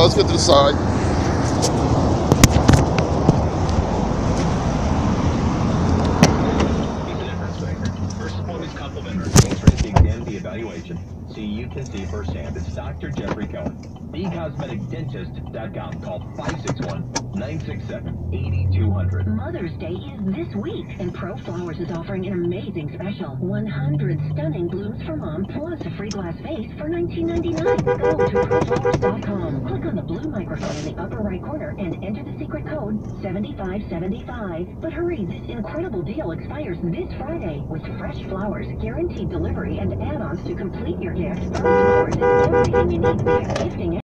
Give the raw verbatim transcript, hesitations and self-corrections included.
let's get to the side. First appointment is complimentary. Interest exam the evaluation. See you can see firsthand. It's Doctor Jeffrey Cohen. the cosmetic dentist dot com. Call five six one, nine six seven, eight two zero zero. Mother's Day is this week, and Pro Flowers is offering an amazing special. one hundred stunning blooms for mom, plus a free glass vase for nineteen ninety-nine. Go to pro flowers dot com. Click on the blue microphone in the upper right corner and enter the secret code seventy-five seventy-five. But hurry, this incredible deal expires this Friday. With fresh flowers, guaranteed delivery, and add-ons to complete your gift, Pro Flowers is everything you need to make a gifting